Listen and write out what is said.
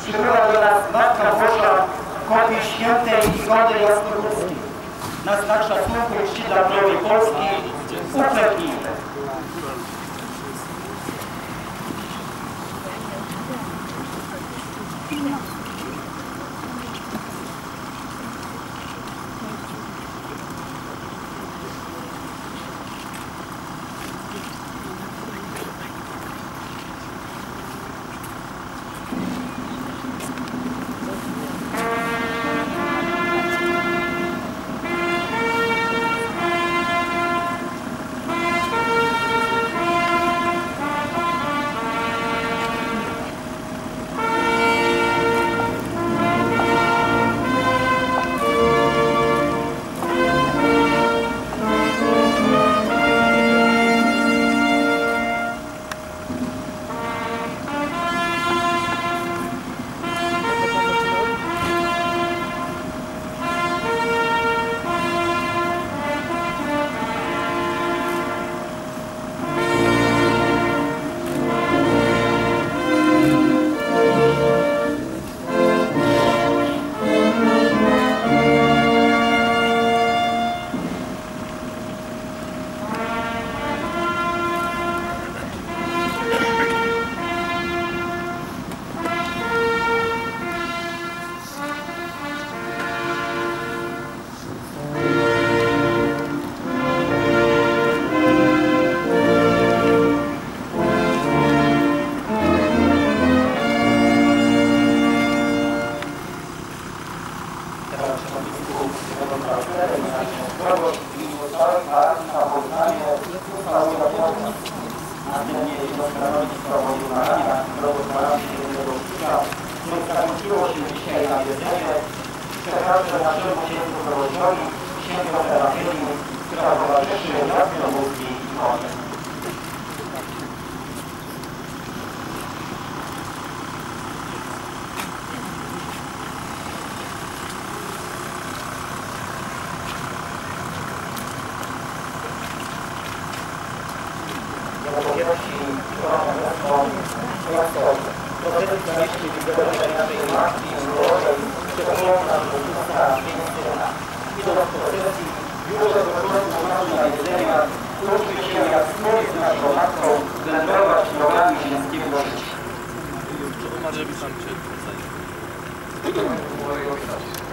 przybyła do nas Matka Boża w kopii świętej Igody Jasnogórskiej. Na znak szacunku i czci dla królowej Polski uklęknijmy. Zakończyło się dzisiaj na jedzenie. Przekażę naszemu księdzu proboszczowi, księdzu Serafiemu, która towarzyszy Jasnogórskiej ikonie. Zapowiedzi procesy zamieścili wydarzenia naszej Matki Bożej, przypomniał nam Jezusa Świętego. Idąc procesji, już od początku naszego jedzenia, uczmy się jak wspólnie z naszą Matką wędrować drogami ziemskiego życia.